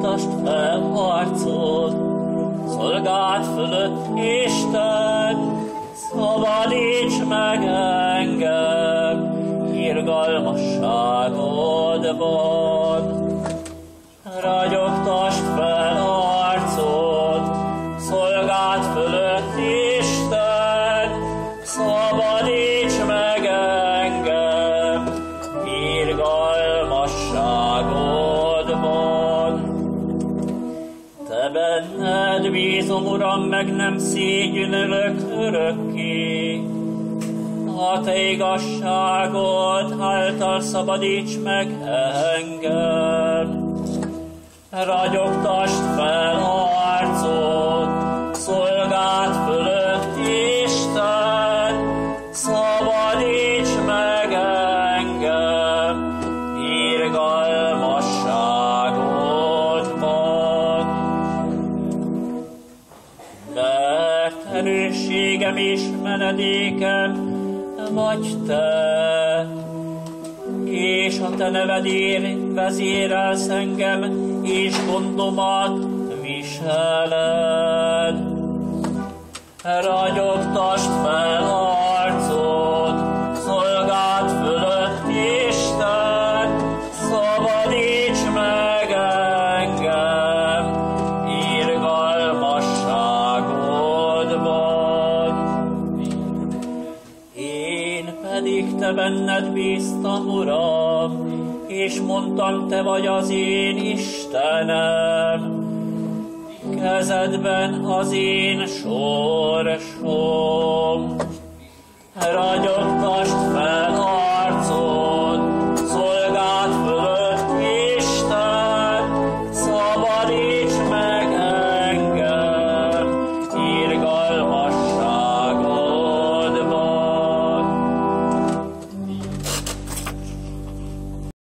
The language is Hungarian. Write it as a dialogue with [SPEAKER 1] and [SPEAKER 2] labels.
[SPEAKER 1] ragyogtasd fel harcod, szolgád fölött Isten, szabadíts meg engem, irgalmasságodban. Ragyogtasd fel harcod, szolgád fölött Isten, szabadíts meg engem, irgalmasságodban. Te benned bízom, Uram, meg nem szégyűnölök örökké. A te igazságod által szabadíts meg engem. Ragyogtasd fel harcod, szolgád fölött Isten, szabadíts meg engem, irgalmasságodban. Mert erősségem és menedékem vagy te, és a te nevedért vezérelsz engem, és gondomat viseled. Ragyogtasd fel harcod, szolgád fölött Isten, szabadíts meg engem, irgalmasságodban. Én pedig te benned bíztam, Uram, és mondtam, te vagy az én Istenem. Kezedben az én sorsom. Ragyogtasd